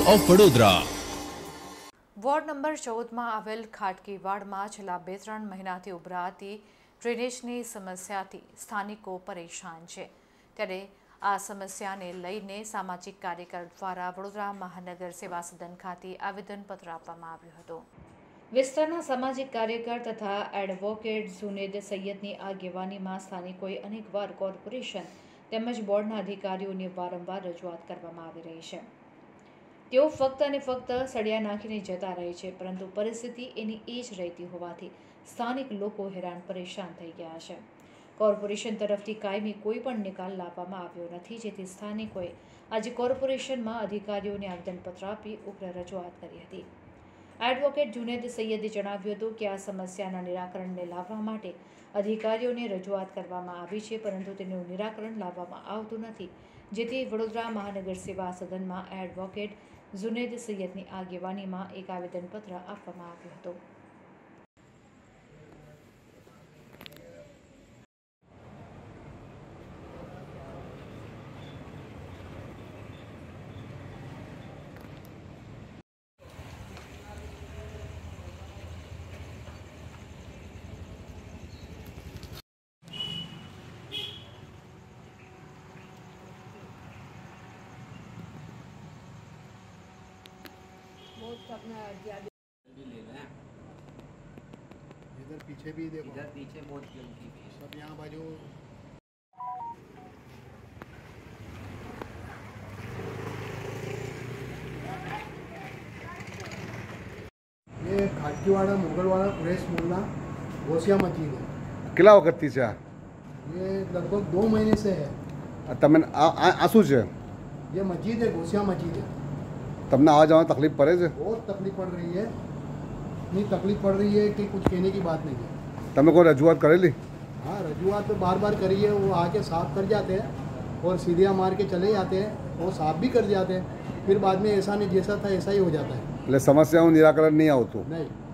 Of Vadodara. Ward number 14માં આવેલ ખાટકી વાડમાં છેલ્લા 2-3 મહિનાથી ઉભરાતી ડ્રેનેજની સમસ્યાથી સ્થાનિકો પરેશાન છે। ત્યારે આ સમસ્યાને લઈને સામાજિક કાર્યકર દ્વારા વડોદરા મહાનગર સેવા સદન ખાતે આવેદનપત્ર આપવામાં આવ્યું હતું। વિસ્તારના સામાજિક કાર્યકર તથા એડવોકેટ ઝુનેદ સૈયદની આગેવાનીમાં સ્થાનિકોએ અનેકવાર કોર્પોરેશન તેમજ બોર્ડના અધિકારીઓને વારંવાર રજૂઆત કરવામાં આવી રહી છે। તેઓ ફક્ત અને ફક્ત સળિયા નાખીને જતા રહે છે, પરંતુ પરિસ્થિતિ એની એ જ રહેતી હોવાથી સ્થાનિક લોકો હેરાન પરેશાન થઈ ગયા છે। કોર્પોરેશન તરફથી કાયમી કોઈ પણ નિકાલ લાવવામાં આવ્યો નથી, જેથી સ્થાનિકોએ આજે કોર્પોરેશનમાં અધિકારીઓને આવેદનપત્ર આપી ઉગ્ર રજૂઆત કરી હતી। એડવોકેટ ઝુનેદ સૈયદે જણાવ્યું હતું કે આ સમસ્યાના નિરાકરણને લાવવા માટે અધિકારીઓને રજૂઆત કરવામાં આવી છે, પરંતુ તેનું નિરાકરણ લાવવામાં આવતું નથી, જેથી વડોદરા મહાનગર સેવા સદનમાં એડવોકેટ ઝુનેદ સૈયદની આગેવાનીમાં એક આવેદનપત્ર આપવામાં આવ્યું હતું। इधर पीछे भी देखो, इधर पीछे बहुत गंदगी है। सब यहाँ बाजू ये खाटकीवाड़ा मुगलवाड़ा प्रेस मोहल्ला घोसिया मस्जिद है। કેટલા વખતથી છે આ? ये लगभग 2 महीने से है। તમે આ શું છે? ये मस्जिद है, घोसिया मस्जिद है। તમને आवा જવામાં तकलीफ पड़े છે? बहुत तकलीफ पड़ रही है, इतनी तकलीफ पड़ रही है कि कुछ कहने की बात नहीं है। તમે કોઈ રજૂઆત करेली? हाँ, रजूआत तो बार बार करी है। वो आके साफ कर जाते हैं और सीढ़ियाँ मार के चले जाते हैं, वो साफ भी कर जाते हैं, फिर बाद में ऐसा नहीं जैसा था ऐसा ही हो जाता है। એટલે સમસ્યાનું નિરાકરણ નહીં આવતું? नहीं।